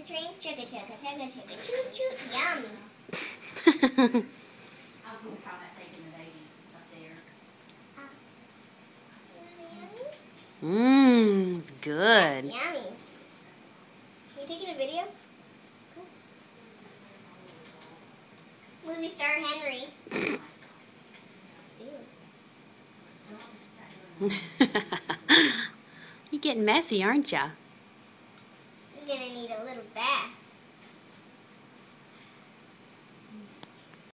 train. Chugga chugga chugga chugga choo choo. Yum. I'm going to try that taking the baby up there. It's good. That's yummies. Are you taking a video? Cool. Movie star Henry. You're getting messy, aren't ya?